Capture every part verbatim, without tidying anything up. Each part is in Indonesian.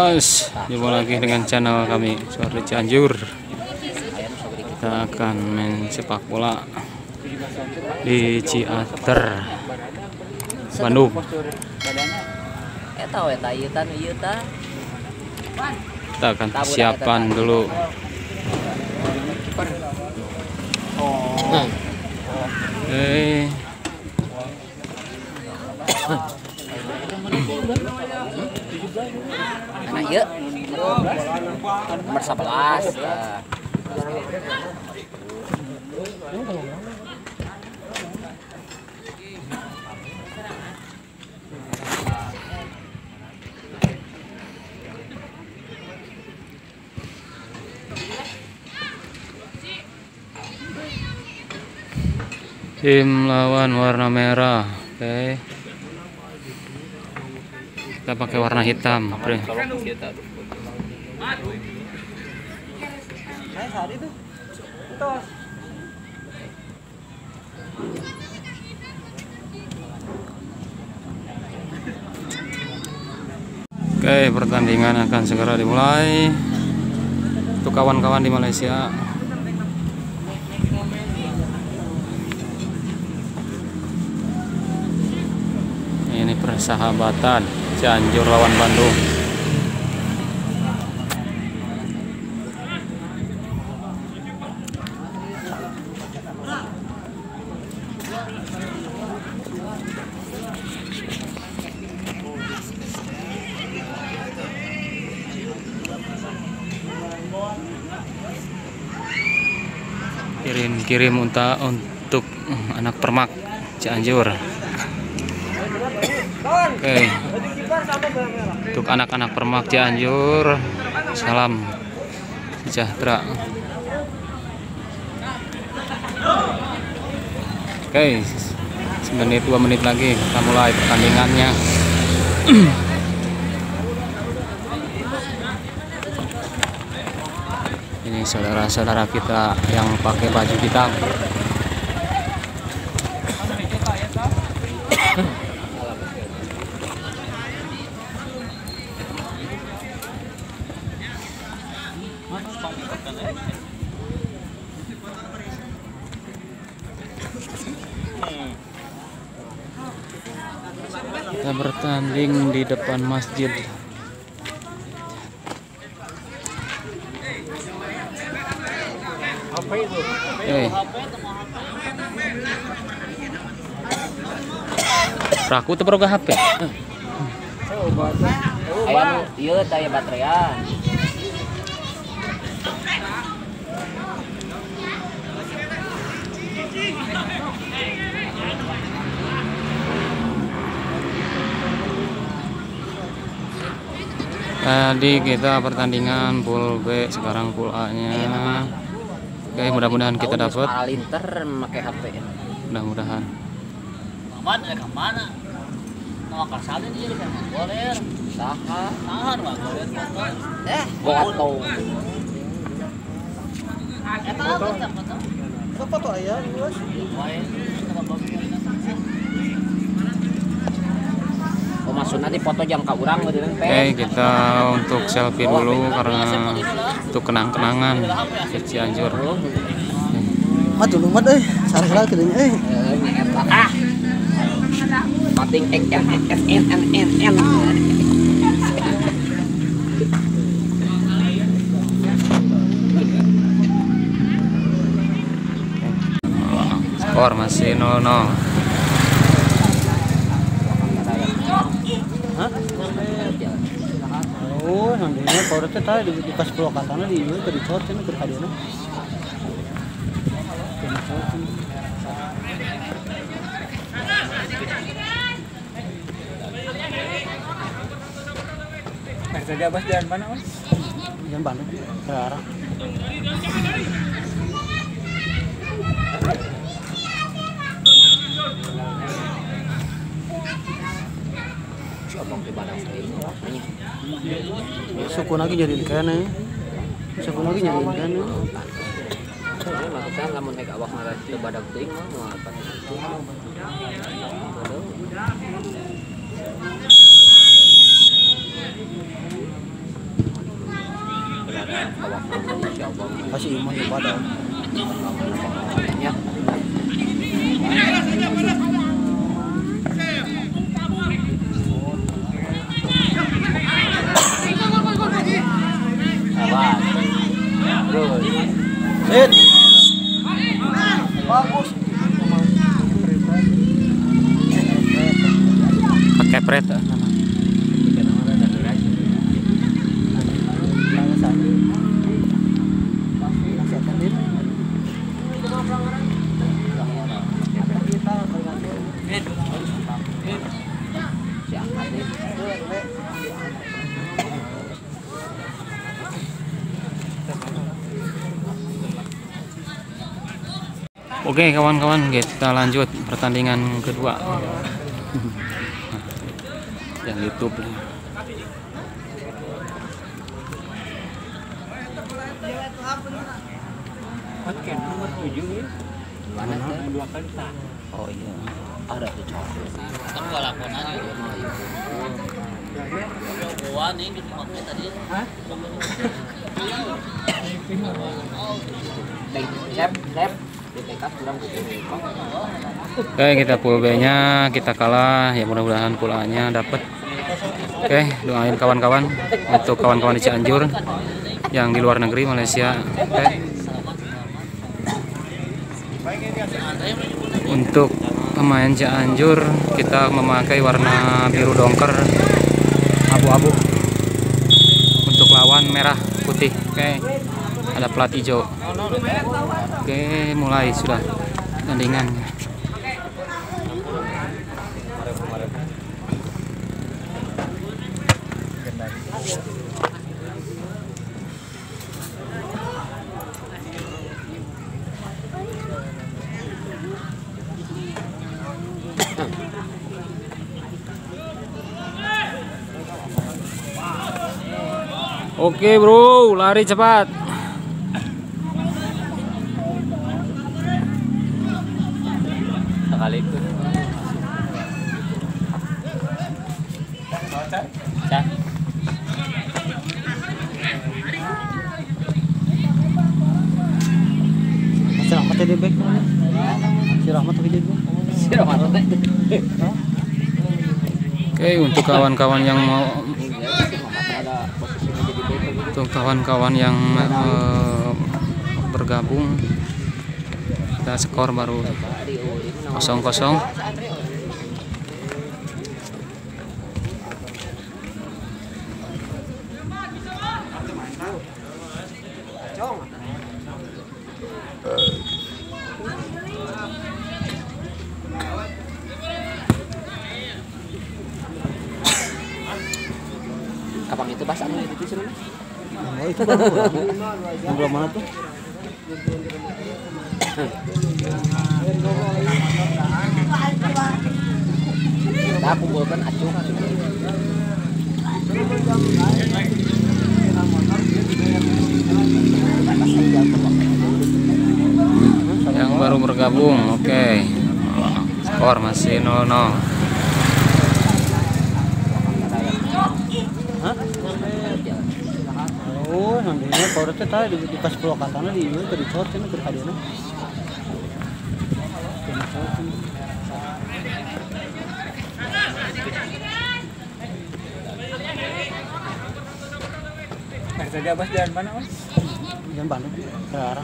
Bos, jumpa lagi dengan channel kami Suara Cianjur. Kita akan main sepak bola di Ciater, Bandung. Kita akan persiapan dulu. Oke. Anak yuk nomor sebelas ya. Tim lawan warna merah. Oke. Kita pakai warna hitam. Oke. Oke, pertandingan akan segera dimulai. Untuk kawan-kawan di Malaysia. Ini persahabatan Cianjur lawan Bandung. Kirim-kirim untuk untuk anak permak Cianjur. Oke, untuk anak-anak permak Cianjur, salam sejahtera. Oke, semenit dua menit lagi kita mulai pertandingannya. Ini saudara-saudara kita yang pakai baju hitam. Kita bertanding di depan masjid. Eh, Raku tuh perlu H P. Ayam iya daya baterai. Tadi kita pertandingan pool B, sekarang pool A-nya. Oke, mudah-mudahan kita dapat. Linter pakai H P. Mudah-mudahan. Mana ke mana? Mau ke sana dia kan boleh. Saha? Tahan Pak, boleh foto. Eh, foto. Eta foto foto. Foto aya, Bos. Oh, maksudnya di foto jam ka urang meureun teh. Oke, kita untuk selfie dulu karena untuk kenang-kenangan di Cianjur. Mat dulu mat euy, salah kieunya euy. Ah. Pating X N N N N N. Skor masih nol nol. Oh, nantinya kalau teh tadi di pas pulau katana di ieu teh dicot cenah keur kadena. Kerja Bos jalan mana, Mas? Jalan Bandung ke arah. Suku lagi jadi kene. Suku lagi jadi kene. Maksudnya lamun hek awak marah teu badag teuing mah moal apa. Kasih iman kepada ya. Terus. Hit. Bagus. Pakai pret. Oke kawan-kawan, kita lanjut pertandingan kedua. Yang YouTube. Nomor tujuh ya. Mana dua kali tak. Oh iya, ada tuh cowok. Kan gua lakukan aja. Gua nih di pakai tadi. Hah? Lep, lep. D P K kurang Oke, kita pool B nya kita kalah, ya mudah-mudahan pool A nya dapat. Oke, doain kawan-kawan untuk kawan-kawan di Cianjur yang di luar negeri Malaysia. Oke. Untuk pemain Cianjur kita memakai warna biru dongker abu-abu. Untuk lawan merah putih. Oke. Ada plat hijau. Oke, mulai sudah tandingannya. Oke bro, lari cepat. sekali itu. Cak. Si Rahmat tadi back. Si Rahmat tadi back. Si Rahmat tadi. Oke, untuk kawan-kawan yang mau untuk kawan-kawan yang uh, bergabung, kita skor baru kosong kosong. Kapang itu bahasa anu itu sih. Oh itu baru. Yang belum mana tuh? Kita kumpulkan acuh. Yang baru bergabung, oke. Skor masih nol nol. Oh, nantinya kalau itu tadi di pas pulau katana di itu di short ini terkadang. Saja Bas jalan mana Mas? Jalan Bandung ke arah.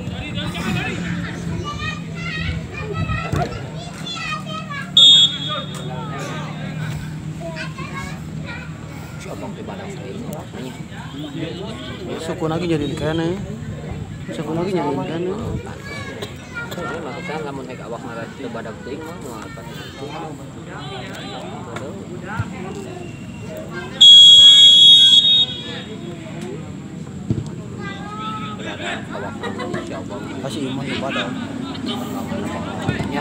Abang di Padang ini namanya. Suku lagi jadiin kene. Suku lagi jadiin kene. Ini maksudnya lamun hek awak ngaran teu badag teuing mah moal apa. Awak insyaallah Kasih iman kepada ya.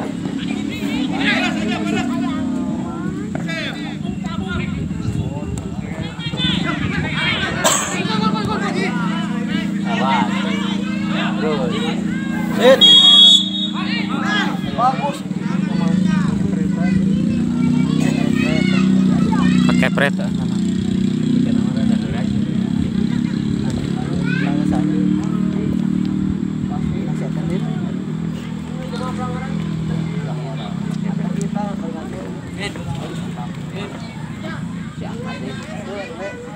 Awas. Terus. hit. Bagus. Pakai pret. Siapa deh?